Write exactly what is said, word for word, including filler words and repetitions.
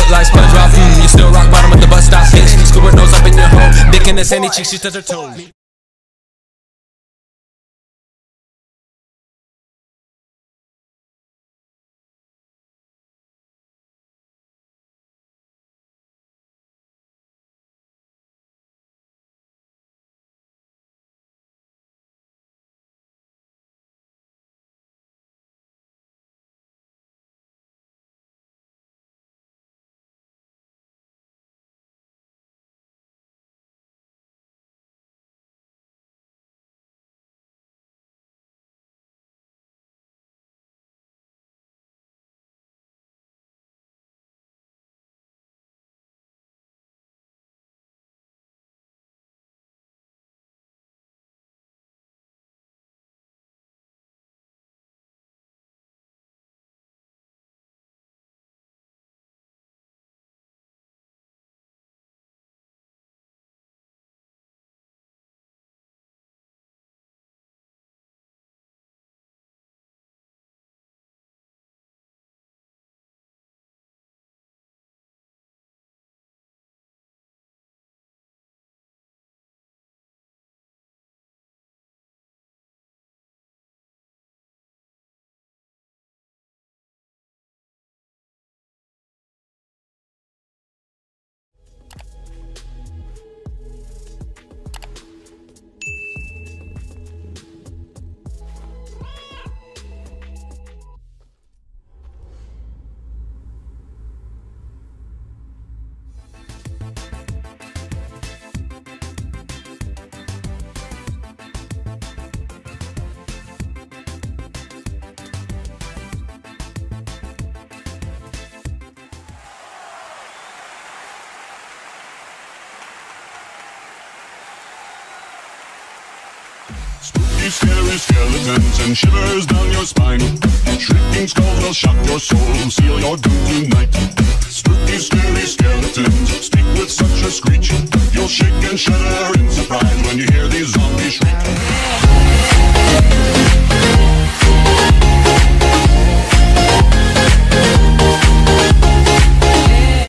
look like SpongeBob. Mm, you still rock bottom at the bus stop, bitch. Scuba nose up in your hole. Dick in the sandy cheek, she touch her toes. Spooky, scary skeletons and shivers down your spine. Shrieking skulls will shock your soul, seal your doom tonight. Spooky, scary skeletons speak with such a screech, you'll shake and shudder